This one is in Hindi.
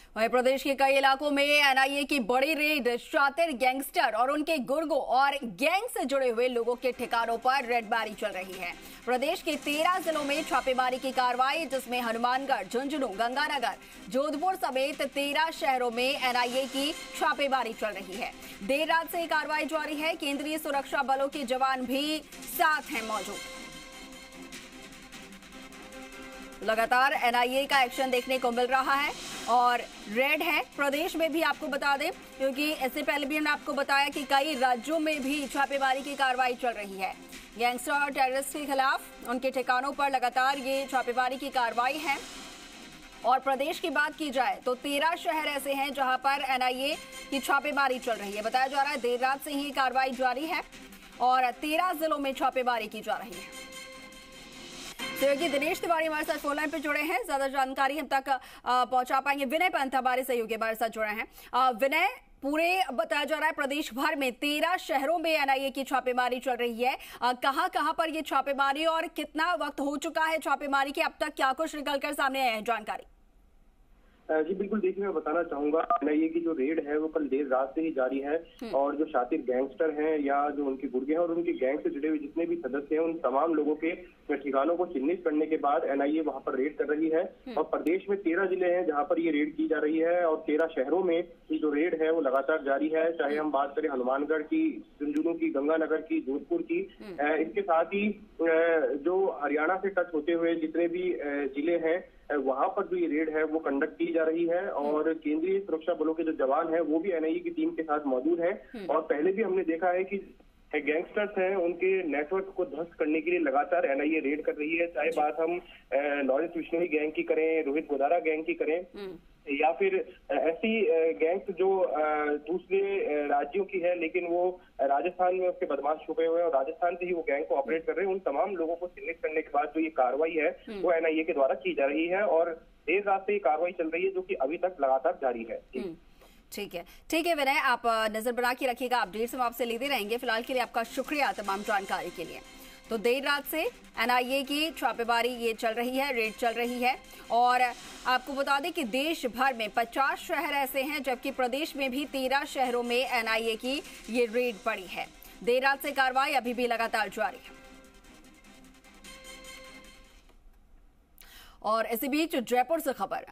वहीं प्रदेश के कई इलाकों में एनआईए की बड़ी रेड शातिर गैंगस्टर और उनके गुर्गों और गैंग से जुड़े हुए लोगों के ठिकानों पर रेडमारी चल रही है। प्रदेश के 13 जिलों में छापेमारी की कार्रवाई, जिसमें हनुमानगढ़, झुंझुनू, गंगानगर, जोधपुर समेत 13 शहरों में एनआईए की छापेमारी चल रही है। देर रात से कार्रवाई जारी है। केंद्रीय सुरक्षा बलों के जवान भी साथ हैं मौजूद। लगातार एनआईए का एक्शन देखने को मिल रहा है और रेड है। प्रदेश में भी आपको बता दें, क्योंकि इससे पहले भी हमने आपको बताया कि कई राज्यों में भी छापेमारी की कार्रवाई चल रही है। गैंगस्टर और टेररिस्ट के खिलाफ उनके ठिकानों पर लगातार ये छापेमारी की कार्रवाई है। और प्रदेश की बात की जाए तो 13 शहर ऐसे हैं जहां पर एनआईए की छापेमारी चल रही है। बताया जा रहा है देर रात से ही कार्रवाई जारी है और 13 जिलों में छापेमारी की जा रही है। सहयोगी दिनेश तिवारी हमारे साथ फोन लाइन पे जुड़े हैं, ज्यादा जानकारी हम तक पहुंचा पाएंगे। विनय पंत हमारे सहयोगी हमारे साथ जुड़े हैं। विनय, पूरे बताया जा रहा है प्रदेश भर में 13 शहरों में एनआईए की छापेमारी चल रही है। कहां पर ये छापेमारी और कितना वक्त हो चुका है छापेमारी के, अब तक क्या कुछ निकलकर सामने आया है जानकारी? जी बिल्कुल, देखिए मैं बताना चाहूंगा, एनआईए की जो रेड है वो कल देर रात से ही जारी है और जो शातिर गैंगस्टर हैं या जो उनके गुर्गे हैं और उनके गैंग से जुड़े हुए जितने भी सदस्य हैं उन तमाम लोगों के ठिकानों को चिन्हित करने के बाद एनआईए वहां पर रेड कर रही है। और प्रदेश में 13 जिले हैं जहां पर ये रेड की जा रही है और 13 शहरों में ये जो रेड है वो लगातार जारी है। चाहे हम बात करें हनुमानगढ़ की, झुंझुनू की, गंगानगर की, जोधपुर की, इसके साथ ही जो हरियाणा से टच होते हुए जितने भी जिले हैं वहां पर जो ये रेड है वो कंडक्ट की जा रही है। और केंद्रीय सुरक्षा बलों के जो जवान हैं वो भी एनआईए की टीम के साथ मौजूद हैं। और पहले भी हमने देखा है कि गैंगस्टर्स हैं उनके नेटवर्क को ध्वस्त करने के लिए लगातार एनआईए रेड कर रही है। चाहे बात हम लॉरेंस बिश्नोई गैंग की करें, रोहित गोदारा गैंग की करें, या फिर ऐसी गैंग्स जो दूसरे राज्यों की है लेकिन वो राजस्थान में उसके बदमाश छुपे हुए हैं और राजस्थान से ही वो गैंग को ऑपरेट कर रहे हैं, उन तमाम लोगों को चिन्हित करने के बाद जो ये कार्रवाई है वो एनआईए के द्वारा की जा रही है। और देर रात से ये कार्रवाई चल रही है जो कि अभी तक लगातार जारी है। ठीक है विनय, आप नजर बना के रखिएगा, अपडेट्स हम आपसे लेते रहेंगे। फिलहाल के लिए आपका शुक्रिया तमाम जानकारी के लिए। तो देर रात से एनआईए की छापेमारी ये चल रही है, रेड चल रही है। और आपको बता दें कि देश भर में 50 शहर ऐसे हैं, जबकि प्रदेश में भी 13 शहरों में एनआईए की ये रेड पड़ी है। देर रात से कार्रवाई अभी भी लगातार जारी है। और इसी बीच जयपुर से खबर